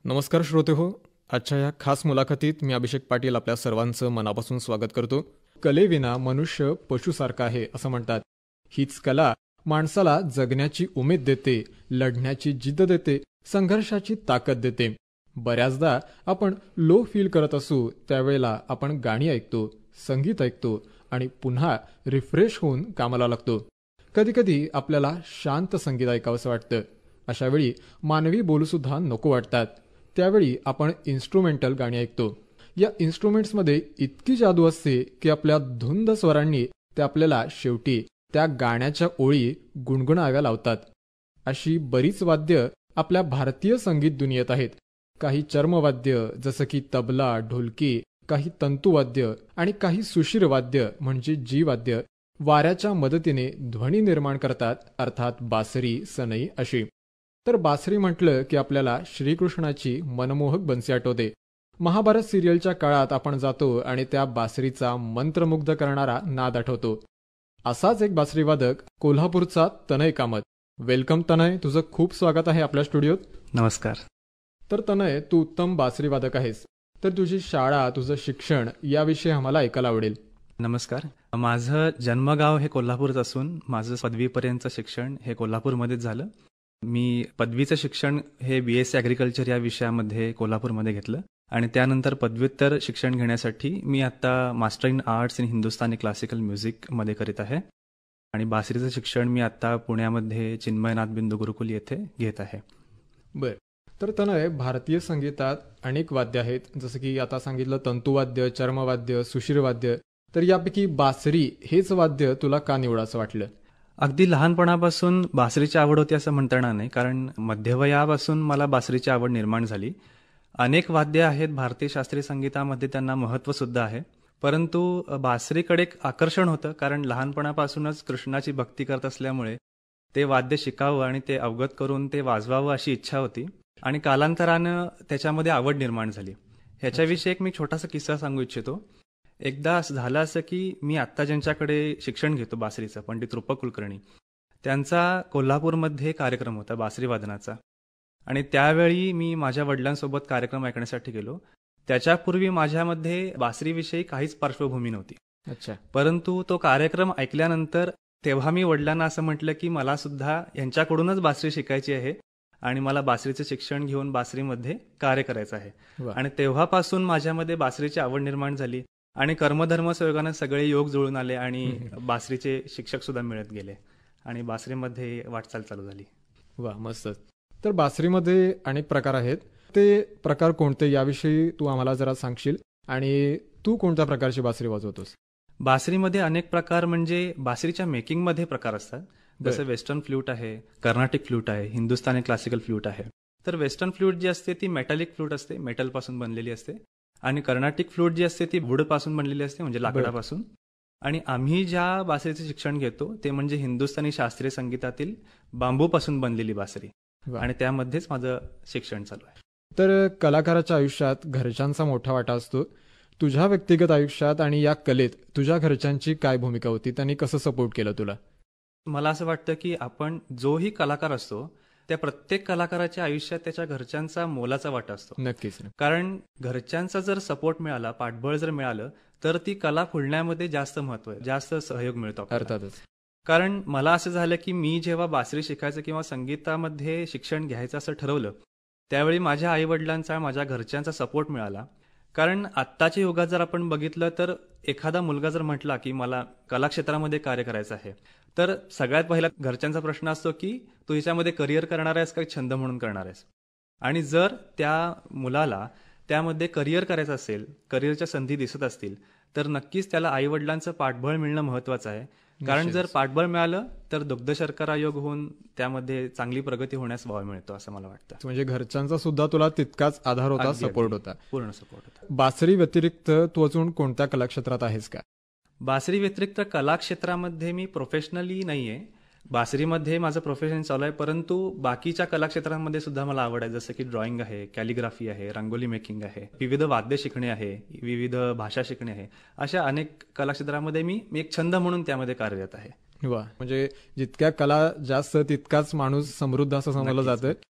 नमस्कार श्रोते हो. आजच्या या खास मुलाखतीत मी अभिषेक पाटील आपल्या सर्वांचं मनापासून स्वागत करतो. कलेविना मनुष्य पशुसारखा आहे असं म्हणतात. हीच कला माणसाला जगण्याची उमेद देते, लढण्याची जिद्द देते, संघर्षाची ताकद देते. बऱ्याचदा आपण लो फील करत असू त्यावेळेला आपण गाणी ऐकतो, संगीत ऐकतो आणि पुन्हा रिफ्रेश होऊन कामाला लागतो. कधीकधी आपल्याला शांत संगीत ऐकावंसं वाटतं. अशावेळी मानवी बोलूसुद्धा नको वाटतात. त्यावेळी आपण इन्स्ट्रुमेंटल गाणी ऐकतो. या इन्स्ट्रुमेंट्समध्ये इतकी जादू असते की आपल्या धुंद स्वरांनी ते आपल्याला शेवटी त्या गाण्याच्या ओळी गुणगुणाव्या लावतात. अशी बरीच वाद्य आपल्या भारतीय संगीत दुनियेत आहेत. काही चर्मवाद्य जसं की तबला, ढोलकी, काही तंतुवाद्य आणि काही सुशीर वाद्य म्हणजे जीवाद्य वाऱ्याच्या मदतीने ध्वनी निर्माण करतात, अर्थात बासरी, सनई अशी. तर बासरी म्हटलं की आपल्याला श्रीकृष्णाची मनमोहक बन्सी आठवते. महाभारत सिरियलच्या काळात आपण जातो आणि त्या बासरीचा मंत्रमुग्ध करणारा नाद आठवतो. असाच एक बासरीवादक कोल्हापूरचा तनय कामत. वेलकम तनय, तुझं खूप स्वागत आहे आपल्या स्टुडिओत. नमस्कार. तर तनय, तू उत्तम बासरीवादक आहेस, तर तुझी शाळा, तुझं शिक्षण याविषयी आम्हाला ऐकायला आवडेल. नमस्कार. माझं जन्मगाव हे कोल्हापूरच असून माझं पदवीपर्यंतचं शिक्षण हे कोल्हापूरमध्येच झालं. मी पदवीचं शिक्षण हे BSc ॲग्रिकल्चर या विषयामध्ये कोल्हापूरमध्ये घेतलं आणि त्यानंतर पदव्युत्तर शिक्षण घेण्यासाठी मी आता master in arts in Hindustani classical म्युझिकमध्ये करीत आहे आणि बासरीचं शिक्षण मी आता पुण्यामध्ये चिन्मयनाथ बिंदू गुरुकुल येथे घेत आहे. बर, तर तनय, भारतीय संगीतात अनेक वाद्य आहेत, जसं की आता सांगितलं तंतुवाद्य, चर्मवाद्य, सुशीरवाद्य. तर यापैकी बासरी हेच वाद्य तुला का निवडायचं वाटलं? अगदी लहानपणापासून बासरीची आवड होती असं म्हणता येणार नाही, कारण मध्यवयापासून मला बासरीची आवड निर्माण झाली. अनेक वाद्य आहेत भारतीय शास्त्रीय संगीतामध्ये, त्यांना महत्त्व सुद्धा आहे, परंतु बासरीकडे एक आकर्षण होतं, कारण लहानपणापासूनच कृष्णाची भक्ती करत असल्यामुळे ते वाद्य शिकावं आणि ते अवगत करून ते वाजवावं अशी इच्छा होती आणि कालांतरानं त्याच्यामध्ये आवड निर्माण झाली. ह्याच्याविषयी एक मी छोटासा किस्सा सांगू इच्छितो. एकदा असं झालं असं की मी आत्ता ज्यांच्याकडे शिक्षण घेतो बासरीचं, पंडित रूपक कुलकर्णी, त्यांचा कोल्हापूरमध्ये कार्यक्रम होता बासरी वादनाचा आणि त्यावेळी मी माझ्या वडिलांसोबत कार्यक्रम ऐकण्यासाठी गेलो. त्याच्यापूर्वी माझ्यामध्ये बासरीविषयी काहीच पार्श्वभूमी नव्हती. अच्छा. परंतु तो कार्यक्रम ऐकल्यानंतर तेव्हा मी वडिलांना असं म्हटलं की मला सुद्धा यांच्याकडूनच बासरी शिकायची आहे आणि मला बासरीचं शिक्षण घेऊन बासरीमध्ये कार्य करायचं आहे. आणि तेव्हापासून माझ्यामध्ये बासरीची आवड निर्माण झाली आणि कर्मधर्म संयोगाने सगळे योग जुळून आले आणि बासरीचे शिक्षक सुद्धा मिळत गेले आणि बासरीमध्ये वाटचाल चालू झाली. वा, मस्त. तर बासरीमध्ये अनेक प्रकार आहेत, ते प्रकार कोणते याविषयी तू आम्हाला जरा सांगशील आणि तू कोणत्या प्रकारची बासरी वाजवतोस? बासरीमध्ये अनेक प्रकार म्हणजे बासरीच्या मेकिंगमध्ये प्रकार असतात. जसं वेस्टर्न फ्लूट आहे, कर्नाटिक फ्लूट आहे, हिंदुस्थानी क्लासिकल फ्लूट आहे. तर वेस्टर्न फ्लूट जी असते ती मेटॅलिक फ्लूट असते, मेटलपासून बनलेली असते, आणि कर्नाटिक फ्लूट जी असते ती वूडपासून बनलेली असते, म्हणजे लाकडापासून. आणि आम्ही ज्या बासरीचं शिक्षण घेतो ते म्हणजे हिंदुस्थानी शास्त्रीय संगीतातील बांबूपासून बनलेली बासरी आणि त्यामध्येच माझं शिक्षण चालू आहे. तर कलाकाराच्या आयुष्यात घरच्यांचा मोठा वाटा असतो. तुझ्या व्यक्तिगत आयुष्यात आणि या कलेत तुझ्या घरच्यांची काय भूमिका होती? त्यांनी कसं सपोर्ट केलं तुला? मला असं वाटतं की आपण जोही कलाकार असतो त्या प्रत्येक कलाकाराच्या आयुष्यात त्याच्या घरच्यांचा मोलाचा वाटा असतो. नक्कीच. कारण घरच्यांचा जर सपोर्ट मिळाला, पाठबळ जर मिळालं, तर ती कला फुलण्यामध्ये जास्त महत्व आहे, जास्त सहयोग मिळतो. अर्थातच. कारण मला असं झालं की मी जेव्हा बासरी शिकायचं किंवा संगीतामध्ये शिक्षण घ्यायचं असं ठरवलं, त्यावेळी माझ्या आई वडिलांचा, माझ्या घरच्यांचा सपोर्ट मिळाला. कारण आत्ताच्या युगात जर आपण बघितलं तर एखादा मुलगा जर म्हटला की मला कलाक्षेत्रामध्ये कार्य करायचं आहे, तर सगळ्यात पहिला घरच्यांचा प्रश्न असतो की तू ह्याच्यामध्ये करिअर करणार आहेस का छंद म्हणून करणार आहेस. आणि जर त्या मुलाला त्यामध्ये करिअर करायचं असेल, करिअरच्या संधी दिसत असतील, तर नक्कीच त्याला आईवडिलांचं पाठबळ मिळणं महत्त्वाचं आहे. कारण जर पाठबळ मिळालं तर दुग्ध शर्करा योग होऊन त्यामध्ये चांगली प्रगती होण्यास वाव मिळतो असं मला वाटतं. म्हणजे घरच्यांचा सुद्धा तुला तितकाच आधार होता, सपोर्ट होता, पूर्ण सपोर्ट होता. बासरी व्यतिरिक्त तू अजून कोणत्या कलाक्षेत्रात आहेस का? बासरी व्यतिरिक्त कलाक्षेत्रामध्ये मी प्रोफेशनली नाहीये. बासरीमध्ये माझं प्रोफेशन चालू आहे, परंतु बाकीच्या कलाक्षेत्रांमध्ये सुद्धा मला आवड आहे. जसं की ड्रॉइंग आहे, कॅलिग्राफी आहे, रंगोली मेकिंग आहे, विविध वाद्य शिकणे आहे, विविध भाषा शिकणे आहे. अशा अनेक कलाक्षेत्रामध्ये मी एक छंद म्हणून त्यामध्ये कार्यरत आहे. वा, म्हणजे जितक्या कला जास्त तितकाच माणूस समृद्ध असं समजलं जातं.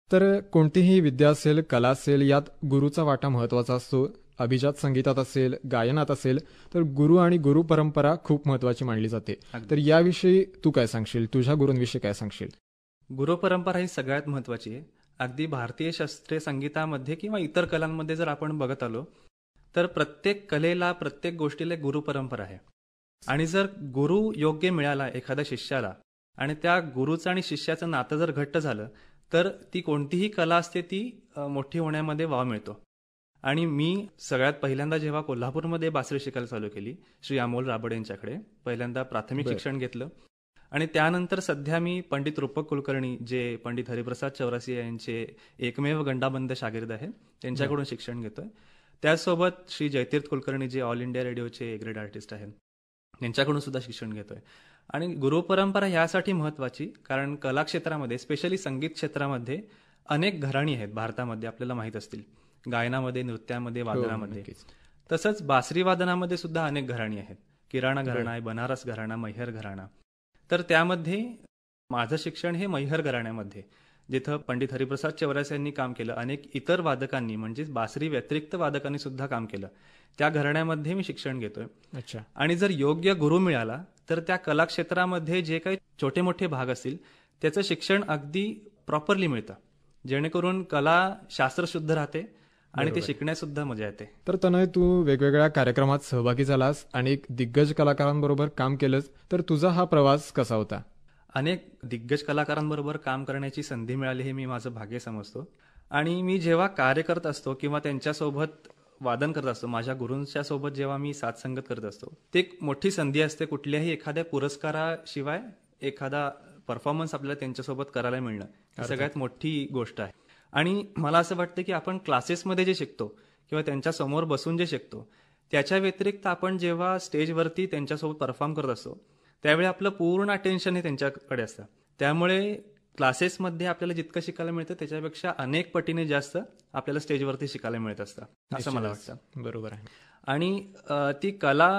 तर कोणतीही विद्या असेल, कला असेल, यात गुरुचा वाटा महत्त्वाचा असतो. अभिजात संगीतात असेल, गायनात असेल, तर गुरु आणि गुरु परंपरा खूप महत्त्वाची मानली जाते. तर याविषयी तू काय सांगशील? तुझ्या गुरूंविषयी काय सांगशील? गुरुपरंपरा ही सगळ्यात महत्त्वाची आहे. अगदी भारतीय शास्त्रीय संगीतामध्ये किंवा इतर कलांमध्ये जर आपण बघत आलो तर प्रत्येक कलेला, प्रत्येक गोष्टीला एक गुरुपरंपरा आहे. आणि जर गुरु योग्य मिळाला एखाद्या शिष्याला आणि त्या गुरुचं आणि शिष्याचं नातं जर घट्ट झालं तर ती कोणतीही कला असते ती मोठी होण्यामध्ये वाव मिळतो. आणि मी सगळ्यात पहिल्यांदा जेव्हा कोल्हापूरमध्ये बासरी शिकायला चालू केली, श्री अमोल राबडे यांच्याकडे पहिल्यांदा प्राथमिक शिक्षण घेतलं. आणि त्यानंतर सध्या मी पंडित रूपक कुलकर्णी, जे पंडित हरिप्रसाद चौरासिया यांचे एकमेव गंडाबंद शागिर्द आहेत, त्यांच्याकडून शिक्षण घेतोय. त्याचसोबत श्री जयतीर्थ कुलकर्णी, जे ऑल इंडिया रेडिओचे ग्रेड आर्टिस्ट आहेत, यांच्याकडून सुद्धा शिक्षण घेतोय. आणि गुरुपरंपरा यासाठी महत्वाची कारण कला क्षेत्रामध्ये, स्पेशली संगीत क्षेत्रामध्ये अनेक घराणी आहेत भारतामध्ये, आपल्याला माहीत असतील. गायनामध्ये, नृत्यामध्ये, वादनामध्ये. तसंच बासरी वादनामध्ये सुद्धा अनेक घराणी आहेत. किराणा घराणा आहे, बनारस घराणा, मैहर घराणा. तर त्यामध्ये माझं शिक्षण हे मैहर घराण्यामध्ये, जिथं पंडित हरिप्रसाद चौरासिया यांनी काम केलं, अनेक इतर वादकांनी म्हणजे बासरी व्यतिरिक्त वादकांनी सुद्धा काम केलं, त्या घराण्यामध्ये मी शिक्षण घेतोय. अच्छा. आणि जर योग्य गुरु मिळाला तर त्या कला क्षेत्रामध्ये जे काही छोटे मोठे भाग असतील त्याचं शिक्षण अगदी प्रॉपरली मिळतं, जेणेकरून कला शास्त्रशुद्ध राहते आणि ते शिकण्यात सुद्धा मजा येते. तर तनय, तू वेगवेगळ्या कार्यक्रमात सहभागी झालास, अनेक दिग्गज कलाकारांबरोबर काम केलंस, तर तुझा हा प्रवास कसा होता? अनेक दिग्गज कलाकारांबरोबर काम करण्याची संधी मिळाली हे मी माझं भाग्य समजतो. आणि मी जेव्हा कार्य करत असतो किंवा त्यांच्यासोबत वादन करत असतो, माझ्या गुरूंच्या सोबत जेव्हा मी साथसंगत करत असतो, ते एक मोठी संधी असते. कुठल्याही एखाद्या पुरस्काराशिवाय एखादा परफॉर्मन्स आपल्याला त्यांच्यासोबत करायला मिळणं ही सगळ्यात मोठी गोष्ट आहे. आणि मला असं वाटतं की आपण क्लासेसमध्ये जे शिकतो किंवा त्यांच्या समोर बसून जे शिकतो, त्याच्या व्यतिरिक्त आपण जेव्हा स्टेजवरती त्यांच्यासोबत परफॉर्म करत असतो त्यावेळी आपलं पूर्ण अटेन्शन हे त्यांच्याकडे असतं. त्यामुळे क्लासेसमध्ये आपल्याला जितकं शिकायला मिळतं त्याच्यापेक्षा अनेक पटीने जास्त आपल्याला स्टेजवरती शिकायला मिळत असतं, असं मला वाटतं. बरोबर आहे. आणि ती कला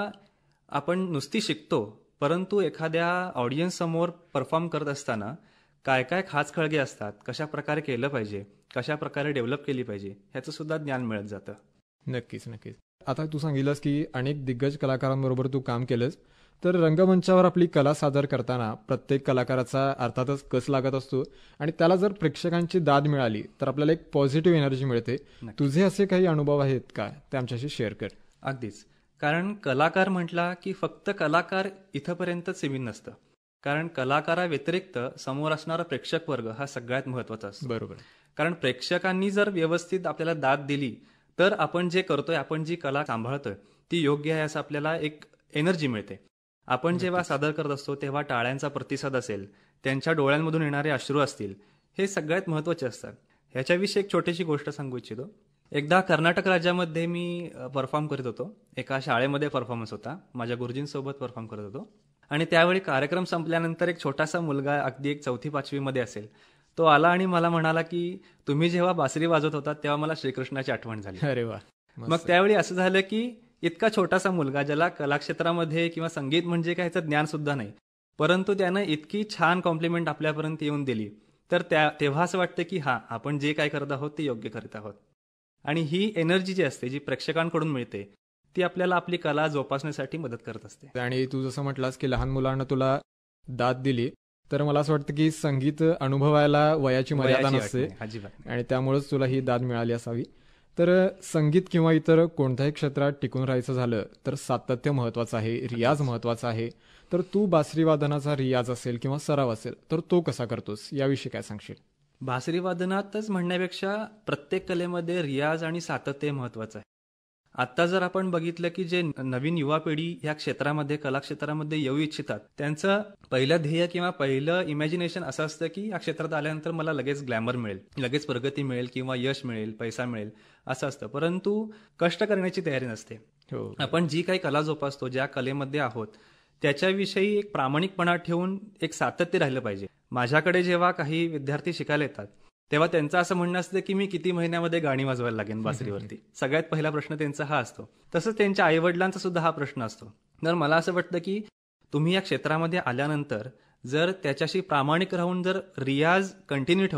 आपण नुसती शिकतो, परंतु एखाद्या ऑडियन्स समोर परफॉर्म करत असताना काय काय खाचखळगे असतात, कशा प्रकारे केलं पाहिजे, कशा प्रकारे डेव्हलप केली पाहिजे, ह्याचं सुद्धा ज्ञान मिळत जातं. नक्कीच नक्कीच. आता तू सांगितलंस की अनेक दिग्गज कलाकारांबरोबर तू काम केलंस, तर रंगमंचावर आपली कला सादर करताना प्रत्येक कलाकाराचा अर्थातच कस लागत असतो आणि त्याला जर प्रेक्षकांची दाद मिळाली तर आपल्याला एक पॉझिटिव्ह एनर्जी मिळते. तुझे असे काही अनुभव आहेत का, ते आमच्याशी शेअर कर. अगदीच. कारण कलाकार म्हटला की फक्त कलाकार इथंपर्यंतच सीमित नसतं, कारण कलाकाराव्यतिरिक्त समोर असणारा प्रेक्षक वर्ग हा सगळ्यात महत्वाचा असतो. बरोबर. कारण प्रेक्षकांनी जर व्यवस्थित आपल्याला दाद दिली तर आपण जे करतोय, आपण जी कला सांभाळतोय ती योग्य आहे असं आपल्याला एक एनर्जी मिळते. आपण जेव्हा सादर करत असतो तेव्हा टाळ्यांचा प्रतिसाद असेल, त्यांच्या डोळ्यांमधून येणारे अश्रू असतील, हे सगळ्यात महत्वाचे असतात. ह्याच्याविषयी एक छोटीशी गोष्ट सांगू इच्छितो. एकदा कर्नाटक राज्यामध्ये मी परफॉर्म करत होतो. एका शाळेमध्ये परफॉर्मन्स होता, माझ्या गुरुजींसोबत परफॉर्म करत होतो. आणि त्यावेळी कार्यक्रम संपल्यानंतर एक छोटासा मुलगा, अगदी एक 4वी-5वी मध्ये असेल, तो आला आणि मला म्हणाला की तुम्ही जेव्हा बासरी वाजवत होता तेव्हा मला श्रीकृष्णाची आठवण झाली. अरे वा. मग त्यावेळी असं झालं की इतका छोटासा मुलगा, ज्याला कलाक्षेत्रामध्ये किंवा संगीत म्हणजे काय ह्याचं ज्ञान सुद्धा नाही, परंतु त्यानं इतकी छान कॉम्प्लिमेंट आपल्यापर्यंत येऊन दिली, तर तेव्हा असं वाटतं की हा, आपण जे काय करत आहोत ते योग्य करत आहोत. आणि ही एनर्जी जी असते, जी प्रेक्षकांकडून मिळते, ती आपल्याला आपली कला जोपासण्यासाठी मदत करत असते. आणि तू जसं म्हटलास की लहान मुलांना तुला दाद दिली, तर मला असं वाटतं की संगीत अनुभवायला वयाची मर्यादा नसते आणि त्यामुळेच तुला ही दाद मिळाली असावी. तर संगीत किंवा इतर कोणत्याही क्षेत्रात टिकून राहायचं झालं तर सातत्य महत्वाचं आहे, रियाज महत्वाचा आहे. तर तू बासरी वादनाचा रियाज असेल किंवा सराव असेल तर तो कसा करतोस, याविषयी काय सांगशील? बासरी वादनातच म्हणण्यापेक्षा प्रत्येक कलेमध्ये रियाज आणि सातत्य महत्वाचं आहे. आता जर आपण बघितलं की जे नवीन युवा पिढी या क्षेत्रामध्ये, कला क्षेत्रामध्ये येऊ इच्छितात, त्यांचं पहिलं ध्येय किंवा पहिलं इमॅजिनेशन असं असतं की या क्षेत्रात आल्यानंतर मला लगेच ग्लॅमर मिळेल, लगेच प्रगती मिळेल किंवा यश मिळेल, पैसा मिळेल, असं असतं. परंतु कष्ट करण्याची तयारी नसते. आपण जी काही कला जोपासतो, ज्या कलेमध्ये आहोत, त्याच्याविषयी एक प्रामाणिकपणा ठेवून एक सातत्य राहिलं पाहिजे. माझ्याकडे जेव्हा काही विद्यार्थी शिकायला येतात तेव्हा त्यांचं असं म्हणणं असतं की मी किती महिन्यामध्ये गाणी वाजवायला लागेन बासरीवरती. सगळ्यात पहिला प्रश्न त्यांचा हा असतो. तसंच त्यांच्या आईवडिलांचा सुद्धा हा प्रश्न असतो. तर मला असं वाटतं की तुम्ही या क्षेत्रामध्ये आल्यानंतर जर त्याच्याशी प्रामाणिक राहून जर रियाज कंटिन्यू ठेवलात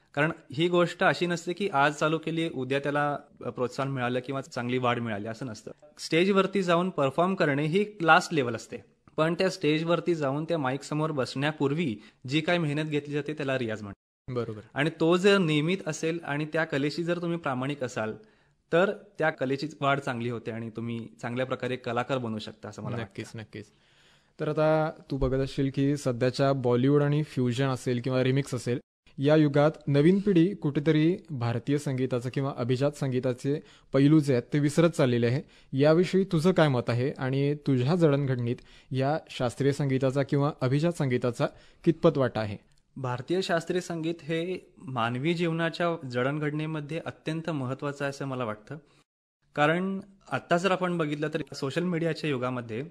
कारण ही गोष्ट अशी नसते की आज चालू केली उद्या त्याला प्रोत्साहन मिळालं किंवा चांगली वाढ मिळाली, असं नसतं. स्टेजवरती जाऊन परफॉर्म करणे ही लास्ट लेवल असते, पण त्या स्टेजवरती जाऊन त्या माईक समोर बसण्यापूर्वी जी काही मेहनत घेतली जाते त्याला रियाज म्हणतात. बरोबर. आणि तो जर नियमित असेल आणि त्या कलेशी जर तुम्ही प्रामाणिक असाल तर त्या कलेची वाढ चांगली होते आणि तुम्ही चांगल्या प्रकारे कलाकार बनू शकता, असं मला वाटतं. नक्कीच. तर आता तू बघत असशील की सध्याच्या बॉलिवूड आणि फ्युजन असेल किंवा रिमिक्स असेल, या युगात नवीन पिढी कुठेतरी भारतीय संगीताचं किंवा अभिजात संगीताचे पैलू जे आहेत ते विसरत चाललेले आहे. याविषयी तुझं काय मत आहे आणि तुझ्या जडणघडणीत या शास्त्रीय संगीताचा किंवा अभिजात संगीताचा कितपत वाटा आहे? भारतीय शास्त्रीय संगीत हे मानवी जीवनाच्या जडणघडणीमध्ये अत्यंत महत्त्वाचं आहे असं मला वाटतं. कारण आत्ता जर आपण बघितलं तर सोशल मीडियाच्या युगामध्ये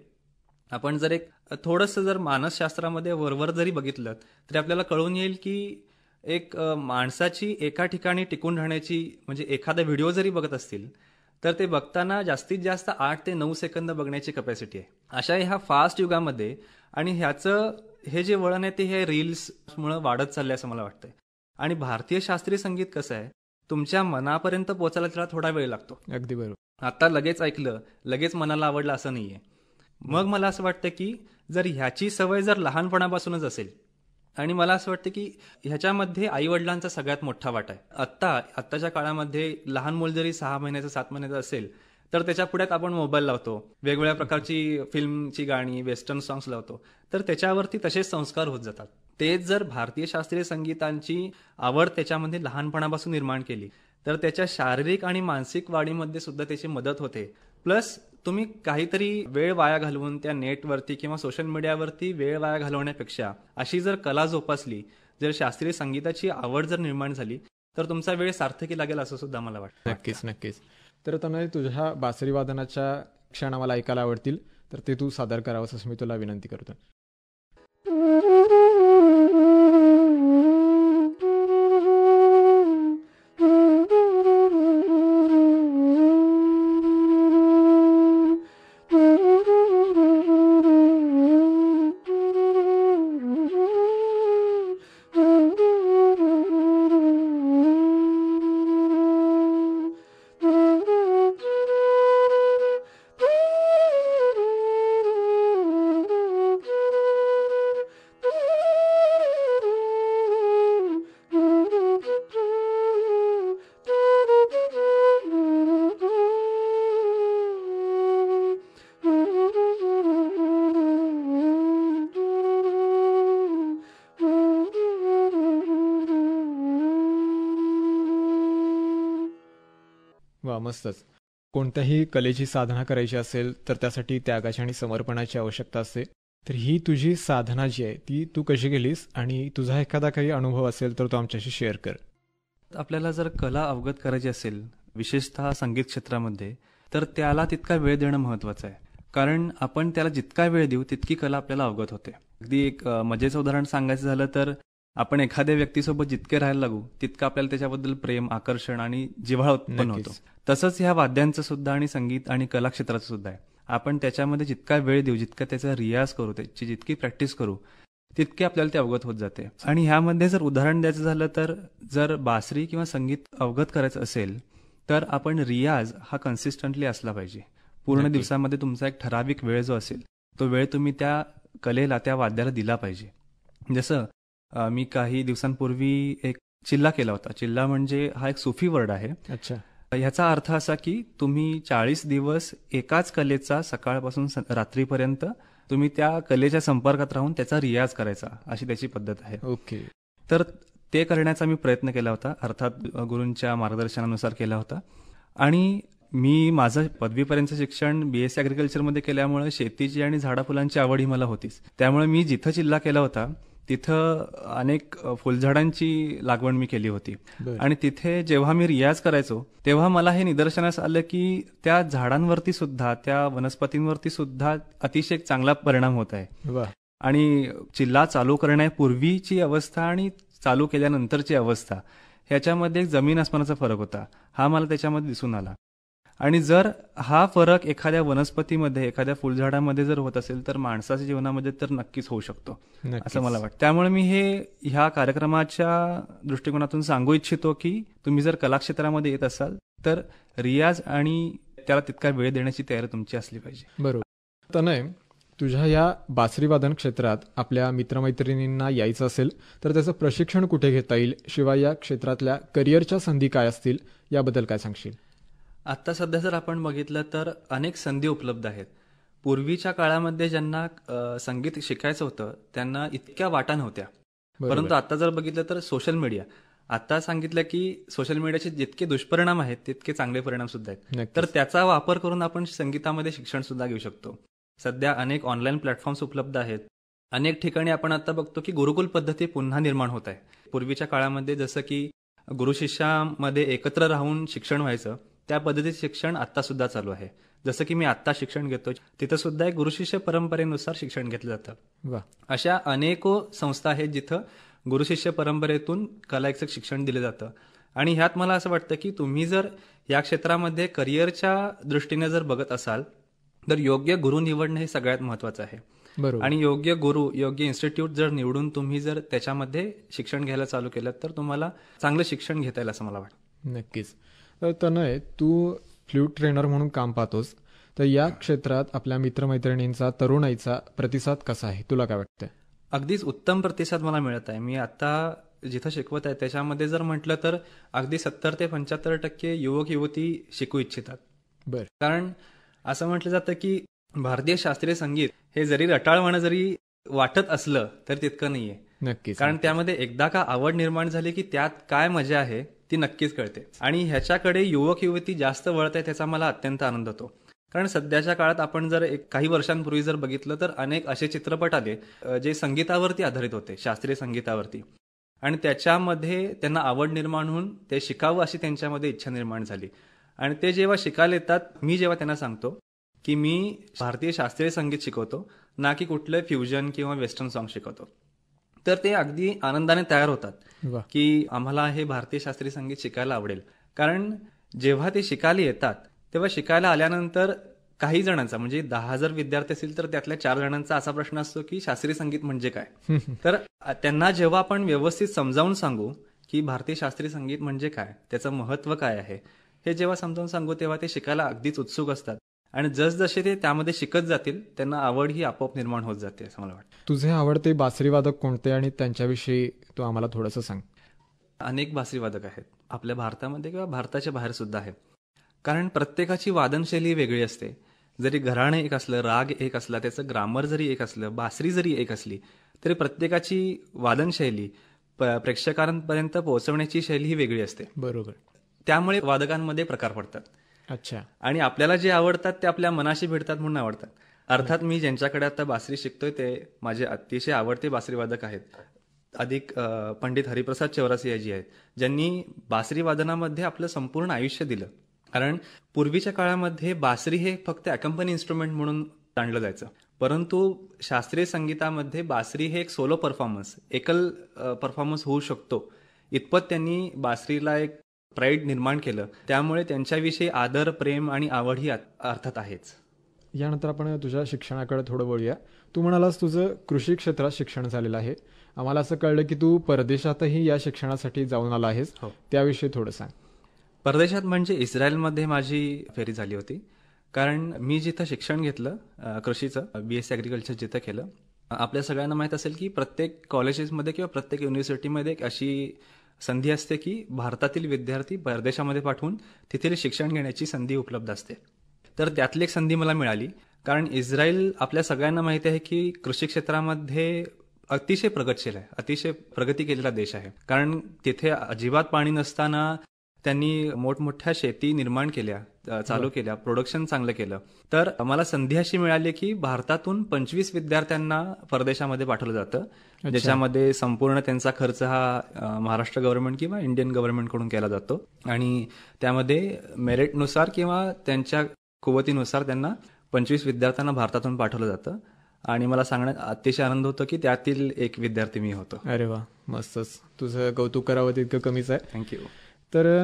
आपण जर एक थोडंसं जर मानसशास्त्रामध्ये वरवर जरी बघितलं तरी आपल्याला कळून येईल की एक माणसाची एका ठिकाणी टिकून राहण्याची, म्हणजे एखादा व्हिडिओ जरी बघत असतील तर ते बघताना जास्तीत जास्त 8 ते 9 सेकंद बघण्याची कपॅसिटी आहे. अशा ह्या फास्ट युगामध्ये आणि ह्याचं हे जे वळण आहे ते हे रील्समुळे वाढत चाललंय असं मला वाटतंय. आणि भारतीय शास्त्रीय संगीत कसं आहे, तुमच्या मनापर्यंत पोहोचायला त्याला थोडा वेळ लागतो. अगदी बरोबर. आता लगेच ऐकलं लगेच मनाला आवडलं असं नाहीये. मग मला असं वाटतं की जर ह्याची सवय जर लहानपणापासूनच असेल, आणि मला असं वाटतं की ह्याच्यामध्ये आईवडिलांचा सगळ्यात मोठा वाटा आहे. आत्ताच्या काळामध्ये लहान मूल जरी 6 महिन्याचं 7 महिन्याचं असेल तर त्याच्या पुढ्यात आपण मोबाईल लावतो, वेगवेगळ्या प्रकारची फिल्मची गाणी, वेस्टर्न सॉंग्स लावतो, तर त्याच्यावरती तसेच संस्कार होत जातात. तेच जर भारतीय शास्त्रीय संगीतांची आवड त्याच्यामध्ये लहानपणापासून निर्माण केली तर त्याच्या शारीरिक आणि मानसिक वाढीमध्ये सुद्धा त्याची मदत होते. प्लस तुम्ही काहीतरी वेळ वाया घालवून त्या नेटवरती किंवा सोशल मीडियावरती वेळ वाया घालवण्यापेक्षा अशी जर कला जोपासली, जर शास्त्रीय संगीताची आवड जर निर्माण झाली तर तुमचा वेळ सार्थकी लागेल असं सुद्धा मला वाटतं. नक्कीच. तर तनय, तुझ्या बासरी वादनाच्या क्षण आम्हाला ऐकायला आवडतील, तर ते तू सादर करावंस असं मी तुला विनंती करतो. वा, मस्तच. कोणत्याही कलेची साधना करायची असेल तर त्यासाठी त्यागाची आणि समर्पणाची आवश्यकता असते. तर ही तुझी साधना जी आहे ती तू कशी केलीस आणि तुझा एखादा काही अनुभव असेल तर तो आमच्याशी शेअर कर. आपल्याला जर कला अवगत करायची असेल, विशेषतः संगीत क्षेत्रामध्ये, तर त्याला तितका वेळ देणं महत्त्वाचं आहे. कारण आपण त्याला जितका वेळ देऊ तितकी कला आपल्याला अवगत होते. अगदी एक मजेचं उदाहरण सांगायचं झालं तर आपण एखाद्या व्यक्तीसोबत जितके राहायला लागू तितकं आपल्याला त्याच्याबद्दल प्रेम, आकर्षण आणि जिव्हाळा उत्पन्न होतो. तसंच ह्या वाद्यांचं सुद्धा आणि संगीत आणि कला क्षेत्राचं सुद्धा आहे. आपण त्याच्यामध्ये जितका वेळ देऊ, जितका त्याचा रियाज करू, त्याची जितकी प्रॅक्टिस करू तितके आपल्याला ते अवगत होत जाते. आणि ह्यामध्ये जर उदाहरण द्यायचं झालं तर जर बासरी किंवा संगीत अवगत करायचं असेल तर आपण रियाज हा कन्सिस्टंटली असला पाहिजे. पूर्ण दिवसामध्ये तुमचा एक ठराविक वेळ जो असेल तो वेळ तुम्ही त्या कलेला, त्या वाद्याला दिला पाहिजे. जसं मी काही दिवसांपूर्वी एक चिल्ला केला होता. चिल्ला म्हणजे हा एक सुफी वर्ड आहे. अच्छा. ह्याचा अर्थ असा की तुम्ही 40 दिवस एकाच कलेचा सकाळपासून रात्रीपर्यंत तुम्ही त्या कलेच्या संपर्कात राहून त्याचा रियाज करायचा, अशी त्याची पद्धत आहे. ओके. तर ते करण्याचा मी प्रयत्न केला होता, अर्थात गुरूंच्या मार्गदर्शनानुसार केला होता. आणि मी माझं पदवीपर्यंतचं शिक्षण BSc ॲग्रिकल्चरमध्ये केल्यामुळे शेतीची आणि झाडाफुलांची आवड ही मला होतीच. त्यामुळे मी जिथं चिल्ला केला होता तिथं अनेक फुलझाडांची लागवड मी केली होती. आणि तिथे जेव्हा मी रियाज करायचो तेव्हा मला हे निदर्शनास आलं की त्या झाडांवरती सुद्धा, त्या वनस्पतींवरती सुद्धा अतिशय चांगला परिणाम होत आहे. आणि चिल्ला चालू करण्यापूर्वीची अवस्था आणि चालू केल्यानंतरची अवस्था ह्याच्यामध्ये जमीन आसमानाचा फरक होता, हा मला त्याच्यामध्ये दिसून आला. आणि जर हा फरक एखाद्या वनस्पतीमध्ये, एखाद्या फुलझाडामध्ये जर होत असेल तर माणसाच्या जीवनामध्ये तर नक्कीच होऊ शकतो असं मला वाटतं. त्यामुळे मी हे ह्या कार्यक्रमाच्या दृष्टिकोनातून सांगू इच्छितो की तुम्ही जर कलाक्षेत्रामध्ये येत असाल तर रियाज आणि त्याला तितका वेळ देण्याची तयारी तुमची असली पाहिजे. बरोबर. तनय, तुझ्या या बासरीवादन क्षेत्रात आपल्या मित्रमैत्रिणींना यायचं असेल तर त्याचं प्रशिक्षण कुठे घेता येईल, शिवाय या क्षेत्रातल्या करिअरच्या संधी काय असतील याबद्दल काय सांगशील? आता सध्या जर आपण बघितलं तर अनेक संधी उपलब्ध आहेत. पूर्वीच्या काळामध्ये ज्यांना संगीत शिकायचं होतं त्यांना इतक्या वाटा नव्हत्या. परंतु आता जर बघितलं तर सोशल मीडिया, आता सांगितलं की सोशल मीडियाचे जितके दुष्परिणाम आहेत तितके चांगले परिणाम सुद्धा आहेत. तर त्याचा वापर करून आपण संगीतामध्ये शिक्षण सुद्धा घेऊ शकतो. सध्या अनेक ऑनलाईन प्लॅटफॉर्म्स उपलब्ध आहेत. अनेक ठिकाणी आपण आता बघतो की गुरुकुल पद्धती पुन्हा निर्माण होत आहे. पूर्वीच्या काळामध्ये जसं की गुरु शिष्यामध्ये एकत्र राहून शिक्षण व्हायचं, त्या पद्धतीचे शिक्षण आता सुद्धा चालू आहे. जसं की मी आत्ता शिक्षण घेतो तिथं सुद्धा एक गुरु शिष्य परंपरेनुसार शिक्षण घेतलं जातं. अशा अनेको संस्था आहेत जिथं गुरु शिष्य परंपरेतून कलाचं शिक्षण दिलं जातं. आणि ह्यात मला असं वाटतं की तुम्ही जर या क्षेत्रामध्ये करिअरच्या दृष्टीने जर बघत असाल तर योग्य गुरु निवडणं हे सगळ्यात महत्वाचं आहे. आणि योग्य गुरु, योग्य इन्स्टिट्यूट जर निवडून तुम्ही जर त्याच्यामध्ये शिक्षण घ्यायला चालू केलं तर तुम्हाला चांगलं शिक्षण घेता येईल असं मला वाटतं. नक्कीच. तनय, तू फ्ल्यूट ट्रेनर म्हणून काम पाहतोस, तर या क्षेत्रात आपल्या मित्रमैत्रिणींचा, तरुणाईचा प्रतिसाद कसा आहे, तुला काय वाटतं? अगदीच उत्तम प्रतिसाद मला मिळत आहे. मी आता जिथं शिकवत आहे त्याच्यामध्ये जर म्हटलं तर अगदी 70 ते 75% युवक युवती शिकू इच्छितात. कारण असं म्हटलं जातं की भारतीय शास्त्रीय संगीत हे जरी रटाळवाणं जरी वाटत असलं तर तितकं नाहीये. नक्कीच. कारण त्यामध्ये एकदा का आवड निर्माण झाली की त्यात काय मजा आहे ती नक्कीच कळते. आणि ह्याच्याकडे युवक युवती जास्त वळत आहे त्याचा मला अत्यंत आनंद होतो. कारण सध्याच्या काळात आपण जर काही वर्षांपूर्वी जर बघितलं तर अनेक असे चित्रपट आले जे संगीतावरती आधारित होते, शास्त्रीय संगीतावरती, आणि त्याच्यामध्ये त्यांना आवड निर्माण होऊन ते शिकावं अशी त्यांच्यामध्ये इच्छा निर्माण झाली. आणि ते जेव्हा शिकायला येतात, मी जेव्हा त्यांना सांगतो की मी भारतीय शास्त्रीय संगीत शिकवतो, ना की कुठलं फ्युजन किंवा वेस्टर्न सॉंग शिकवतो, तर ते अगदी आनंदाने तयार होतात की आम्हाला हे भारतीय शास्त्रीय संगीत शिकायला आवडेल. कारण जेव्हा ते शिकायला येतात तेव्हा शिकायला आल्यानंतर काही जणांचा, म्हणजे 10,000 विद्यार्थी असतील तर त्यातल्या 4 जणांचा असा प्रश्न असतो की शास्त्रीय संगीत म्हणजे काय. तर त्यांना जेव्हा आपण व्यवस्थित समजावून सांगू की भारतीय शास्त्रीय संगीत म्हणजे काय, त्याचं महत्व काय आहे, हे जेव्हा समजावून सांगू तेव्हा ते शिकायला अगदीच उत्सुक असतात. आणि जसजसे ते त्यामध्ये शिकत जातील त्यांना आवड ही आपोआप निर्माण होत जाते असं मला वाटतं. तुझे आवडते बासरीवादक कोणते आणि त्यांच्याविषयी तू आम्हाला थोडंसं सांग. अनेक बासरीवादक आहेत आपल्या भारतामध्ये किंवा भारताच्या बाहेर सुद्धा आहेत. कारण प्रत्येकाची वादनशैली वेगळी असते. जरी घराणे एक असलं, राग एक असला, त्याचं ग्रामर जरी एक असलं, बासरी जरी एक असली, तरी प्रत्येकाची वादनशैली प्रेक्षकांपर्यंत पोहोचवण्याची शैली ही वेगळी असते. बरोबर. त्यामुळे वादकांमध्ये प्रकार पडतात. अच्छा. आणि आपल्याला जे आवडतात ते आपल्या मनाशी भिडतात म्हणून आवडतात. अर्थात मी ज्यांच्याकडे आता बासरी शिकतोय ते माझे अतिशय आवडते बासरीवादक आहेत. अधिक पंडित हरिप्रसाद चौरासियाजी आहेत, ज्यांनी बासरी वादनामध्ये आपलं संपूर्ण आयुष्य दिलं. कारण पूर्वीच्या काळामध्ये बासरी हे फक्त अकंपनी इन्स्ट्रुमेंट म्हणून जाणलं जायचं, परंतु शास्त्रीय संगीतामध्ये बासरी हे एक सोलो परफॉर्मन्स, एकल परफॉर्मन्स होऊ शकतो, इतपत त्यांनी बासरीला एक प्राईड निर्माण केलं. त्यामुळे त्यांच्याविषयी आदर, प्रेम आणि आवड ही अर्थात आहेच. यानंतर आपण तुझ्या शिक्षणाकडे थोडं वळूया. तू म्हणालास तुझं कृषी क्षेत्रात शिक्षण झालेलं आहे. आम्हाला असं कळलं की तू परदेशातही या शिक्षणासाठी जाऊन आला आहेस. त्याविषयी थोडं सांग. परदेशात म्हणजे इस्रायलमध्ये माझी फेरी झाली होती. कारण मी जिथं शिक्षण घेतलं कृषीचं, BSc ॲग्रिकल्चर जिथं केलं, आपल्या सगळ्यांना माहीत असेल की प्रत्येक कॉलेजेसमध्ये किंवा प्रत्येक युनिव्हर्सिटीमध्ये एक अशी संधी असते की भारतातील विद्यार्थी परदेशामध्ये पाठवून तिथील शिक्षण घेण्याची संधी उपलब्ध असते. तर त्यातली एक संधी मला मिळाली. कारण इस्रायल आपल्या सगळ्यांना माहिती आहे की कृषी क्षेत्रामध्ये अतिशय प्रगतशील आहे, अतिशय प्रगती केलेला देश आहे. कारण तिथे अजिबात पाणी नसताना त्यांनी मोठमोठ्या शेती निर्माण केल्या, चालू केल्या, प्रोडक्शन चांगलं केलं. तर मला संधी अशी मिळाली की भारतातून 25 विद्यार्थ्यांना परदेशामध्ये पाठवलं जातं, ज्याच्यामध्ये संपूर्ण त्यांचा खर्च हा महाराष्ट्र गव्हर्नमेंट किंवा इंडियन गव्हर्नमेंटकडून केला जातो. आणि त्यामध्ये मेरिटनुसार किंवा त्यांच्या कुवतीनुसार त्यांना 25 विद्यार्थ्यांना भारतातून पाठवलं जातं. आणि मला सांगण्यात अतिशय आनंद होतो की त्यातील एक विद्यार्थी मी होतो. अरे वा, मस्तच. तुझं कौतुक करावं तितकं कमीच आहे. थँक्यू. तर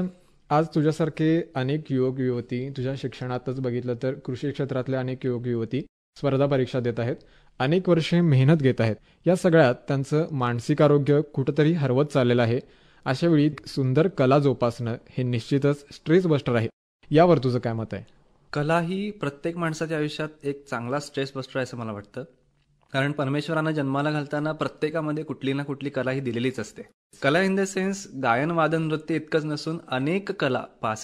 आज तुझ्यासारखे अनेक युवक युवती तुझ्या शिक्षणातच बघितलं तर कृषी क्षेत्रातले अनेक युवक युवती स्पर्धा परीक्षा देत आहेत, अनेक वर्षे मेहनत घेत आहेत. या सगळ्यात त्यांचं मानसिक आरोग्य कुठंतरी हरवत चाललेलं आहे. अशा वेळी सुंदर कला जोपासणं हे निश्चितच स्ट्रेस बस्टर आहे. यावर तुझं काय मत आहे? कला ही प्रत्येक माणसाच्या आयुष्यात एक चांगला स्ट्रेस बस्टर आहे असं मला वाटतं. कारण परमेश्वरानं जन्माला घालताना प्रत्येकामध्ये कुठली ना कुठली कला ही दिलेलीच असते. कला इन द सेन्स गायन वादन नृत्य इतकंच नसून अनेक कला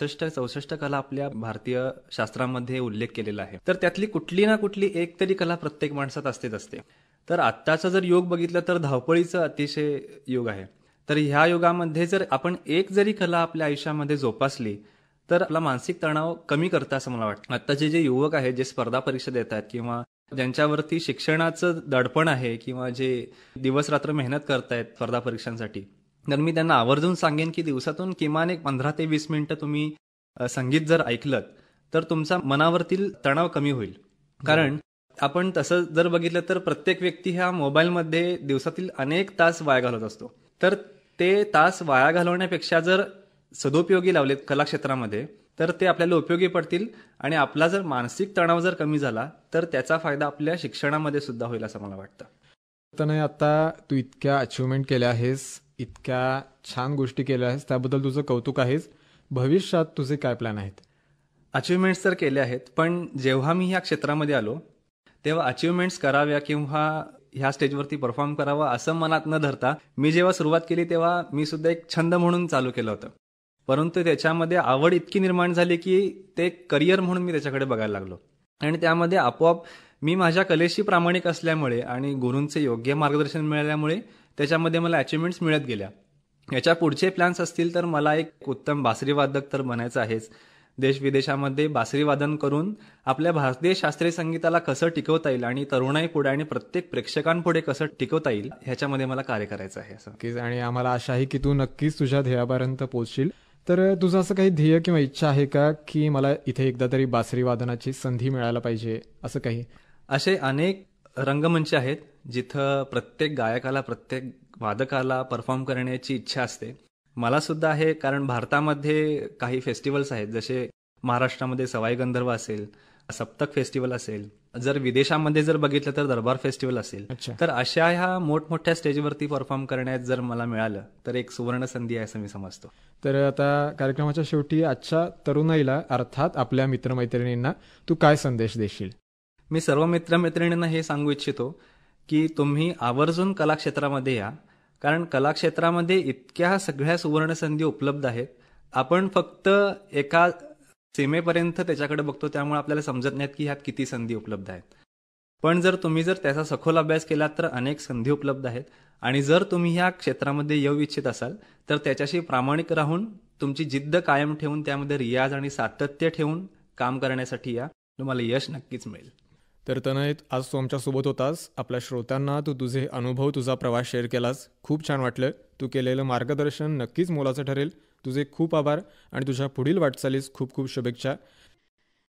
65-64 कला आपल्या भारतीय शास्त्रामध्ये उल्लेख केलेला आहे. तर त्यातली कुठली ना कुठली एक तरी कला प्रत्येक माणसात असतेच असते. तर आत्ताचा जर युग बघितलं तर धावपळीचं अतिशय युग आहे. तर ह्या युगामध्ये जर आपण एक जरी कला आपल्या आयुष्यामध्ये जोपासली तर आपला मानसिक तणाव कमी करता असं मला वाटतं. आत्ताचे जे युवक आहेत जे स्पर्धा परीक्षा देत आहेत किंवा ज्यांच्यावरती शिक्षणाचं दडपण आहे किंवा जे दिवस रात्र मेहनत करतायत स्पर्धा परीक्षांसाठी, तर मी त्यांना आवर्जून सांगेन की दिवसातून किमान एक 15 ते 20 मिनिटं तुम्ही संगीत जर ऐकलं तर तुमचा मनावरतील तणाव कमी होईल. कारण आपण तसं जर बघितलं तर प्रत्येक व्यक्ती ह्या मोबाईलमध्ये दिवसातील अनेक तास वाया घालवत असतो. तर ते तास वाया घालवण्यापेक्षा जर सदुपयोगी लावलेत कलाक्षेत्रामध्ये तर ते आपल्याला उपयोगी पडतील आणि आपला जर मानसिक तणाव जर कमी झाला तर त्याचा फायदा आपल्या शिक्षणामध्ये सुद्धा होईल असं मला वाटतं. तनय, आता तू इतक्या अचिव्हमेंट केल्या आहेस, इतक्या छान गोष्टी केल्या आहेस, त्याबद्दल तुझं कौतुक आहेच. भविष्यात तुझे काय प्लॅन आहेत? अचिव्हमेंट्स तर केले आहेत, पण जेव्हा मी ह्या क्षेत्रामध्ये आलो तेव्हा अचिव्हमेंट्स कराव्या किंवा ह्या स्टेजवरती परफॉर्म करावा असं मनात न धरता मी जेव्हा सुरुवात केली तेव्हा मी सुद्धा एक छंद म्हणून चालू केलं होतं. परंतु त्याच्यामध्ये आवड इतकी निर्माण झाली की ते करिअर म्हणून मी त्याच्याकडे बघायला लागलो आणि त्यामध्ये आपोआप मी माझ्या कलेशी प्रामाणिक असल्यामुळे आणि गुरूंचे योग्य मार्गदर्शन मिळाल्यामुळे त्याच्यामध्ये मला अचिव्हमेंट्स मिळत गेल्या. याच्या पुढचे प्लॅन्स असतील तर मला एक उत्तम बासरी वादक तर बनायचं आहेच. देश विदेशामध्ये बासरी वादन करून आपल्या भारतीय शास्त्रीय संगीताला कसं टिकवता येईल आणि तरुणाई पुढे आणि प्रत्येक प्रेक्षकांपुढे कसं टिकवता येईल ह्याच्यामध्ये मला कार्य करायचं आहे. नक्कीच, आणि आम्हाला आशा आहे की तू नक्कीच तुझ्या ध्येयापर्यंत पोहोचशील. तर तुझं असं काही ध्येय किंवा इच्छा आहे का की मला इथे एकदा तरी बासरी वादनाची संधी मिळायला पाहिजे, असं काही? असे अनेक रंगमंच आहेत जिथं प्रत्येक गायकाला प्रत्येक वादकाला परफॉर्म करण्याची इच्छा असते. मला सुद्धा आहे, कारण भारतामध्ये काही फेस्टिवल्स आहेत, जसे महाराष्ट्रामध्ये सवाई गंधर्व असेल, सप्तक फेस्टिवल असेल, जर विदेशामध्ये जर बघितलं तर दरबार फेस्टिवल असेल. तर अशा ह्या मोठमोठ्या स्टेजवरती परफॉर्म करण्यात जर मला मिळालं तर एक सुवर्ण संधी आहे असं मी समजतो. तर आता कार्यक्रमाच्या शेवटी आजच्या तरुणाईला अर्थात आपल्या मित्रमैत्रिणींना तू काय संदेश देशील? मी सर्व मित्रमैत्रिणींना हे सांगू इच्छितो की तुम्ही आवर्जून कलाक्षेत्रामध्ये या, कारण कलाक्षेत्रामध्ये इतक्या सगळ्या सुवर्ण संधी उपलब्ध आहेत. आपण फक्त एका सीमेपर्यंत त्याच्याकडे बघतो, त्यामुळे आपल्याला समजत नाहीत की ह्यात किती संधी उपलब्ध आहेत. पण जर तुम्ही त्याचा सखोल अभ्यास केला तर अनेक संधी उपलब्ध आहेत. आणि जर तुम्ही ह्या क्षेत्रामध्ये येऊ इच्छित असाल तर त्याच्याशी प्रामाणिक राहून तुमची जिद्द कायम ठेवून त्यामध्ये रियाज आणि सातत्य ठेवून काम करण्यासाठी या, तुम्हाला यश नक्कीच मिळेल. तर तनय, आज तू आमच्यासोबत होतास. आपल्या श्रोत्यांना तू तुझे अनुभव, तुझा प्रवास शेअर केलास. खूप छान वाटलं. तू केलेलं मार्गदर्शन नक्कीच मोलाचं ठरेल. तुझे खूप आभार आणि तुझ्या पुढील वाटचालीस खूप खूप शुभेच्छा.